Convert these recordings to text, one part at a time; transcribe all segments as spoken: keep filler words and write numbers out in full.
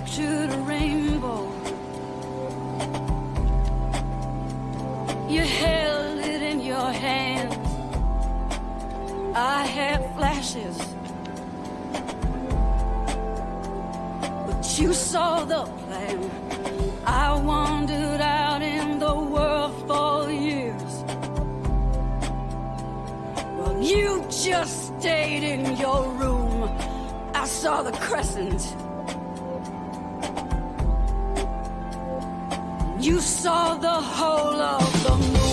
pictured a rainbow. You held it in your hand. I had flashes, but you saw the plan. I wandered out in the world for years. Well, you just stayed in your room. I saw the crescent. You saw the whole of the moon.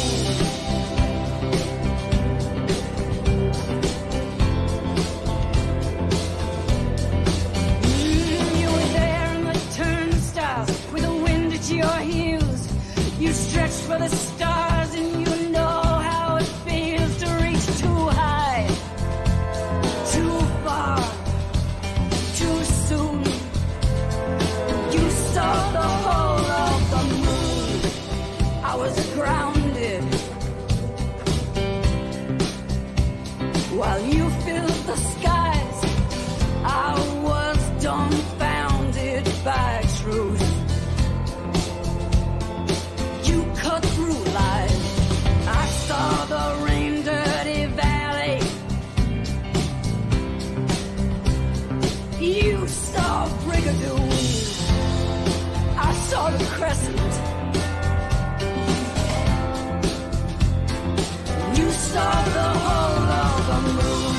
Mm, you were there in the turnstiles with the wind at your heels. You stretched for the stars and you know how it feels to reach too high, too far, too soon. You saw the whole of the moon. I was grounded while you filled the skies. I was dumbfounded by truth. You cut through life. I saw the rain-dirty valley. You saw Brigadoon. I saw the crescent. You saw the whole of the moon.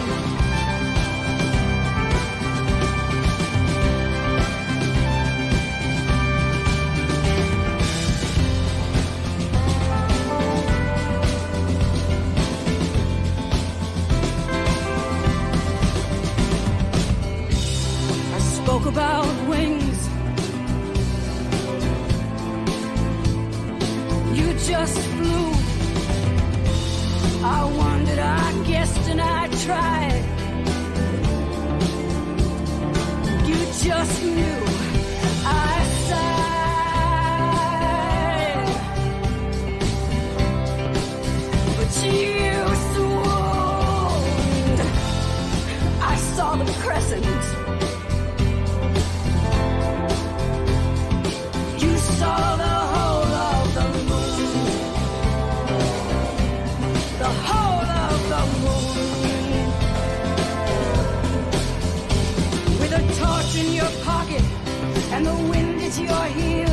I spoke about wings. You just flew. I wondered, I guessed, and I tried. You just knew. I sighed, but you swooned. I saw the crescent. You saw the whole of the moon. The whole of the moon. With a torch in your pocket and the wind at your heels.